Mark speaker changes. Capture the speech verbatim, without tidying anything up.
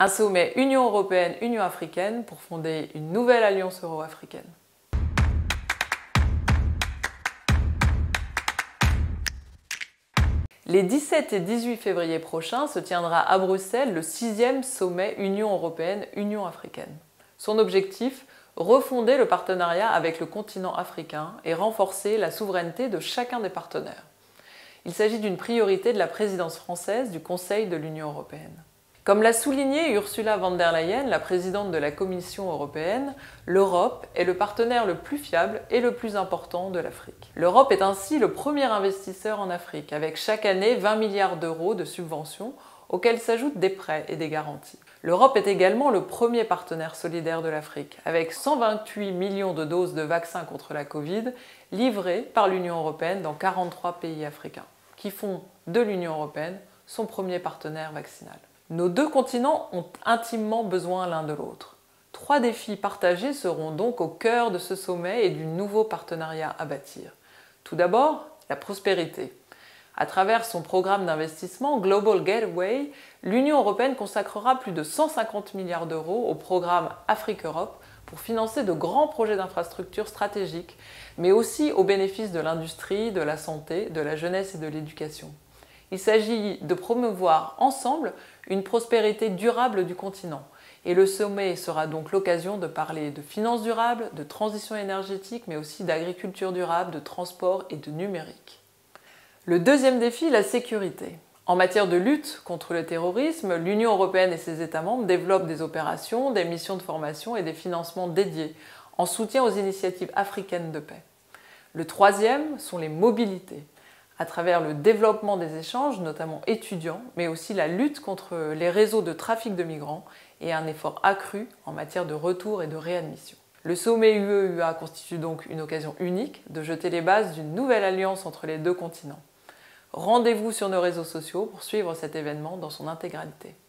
Speaker 1: Un sommet Union européenne-Union africaine pour fonder une nouvelle alliance euro-africaine. Les dix-sept et dix-huit février prochains se tiendra à Bruxelles le sixième sommet Union européenne-Union africaine. Son objectif, refonder le partenariat avec le continent africain et renforcer la souveraineté de chacun des partenaires. Il s'agit d'une priorité de la présidence française du Conseil de l'Union européenne. Comme l'a souligné Ursula von der Leyen, la présidente de la Commission européenne, l'Europe est le partenaire le plus fiable et le plus important de l'Afrique. L'Europe est ainsi le premier investisseur en Afrique, avec chaque année vingt milliards d'euros de subventions, auxquels s'ajoutent des prêts et des garanties. L'Europe est également le premier partenaire solidaire de l'Afrique, avec cent vingt-huit millions de doses de vaccins contre la Covid livrées par l'Union européenne dans quarante-trois pays africains, qui font de l'Union européenne son premier partenaire vaccinal. Nos deux continents ont intimement besoin l'un de l'autre. Trois défis partagés seront donc au cœur de ce sommet et du nouveau partenariat à bâtir. Tout d'abord, la prospérité. À travers son programme d'investissement Global Gateway, l'Union européenne consacrera plus de cent cinquante milliards d'euros au programme Afrique-Europe pour financer de grands projets d'infrastructures stratégiques, mais aussi au bénéfice de l'industrie, de la santé, de la jeunesse et de l'éducation. Il s'agit de promouvoir ensemble une prospérité durable du continent. Et le sommet sera donc l'occasion de parler de finances durables, de transition énergétique, mais aussi d'agriculture durable, de transport et de numérique. Le deuxième défi, la sécurité. En matière de lutte contre le terrorisme, l'Union européenne et ses États membres développent des opérations, des missions de formation et des financements dédiés en soutien aux initiatives africaines de paix. Le troisième sont les mobilités, à travers le développement des échanges, notamment étudiants, mais aussi la lutte contre les réseaux de trafic de migrants et un effort accru en matière de retour et de réadmission. Le sommet U E U A constitue donc une occasion unique de jeter les bases d'une nouvelle alliance entre les deux continents. Rendez-vous sur nos réseaux sociaux pour suivre cet événement dans son intégralité.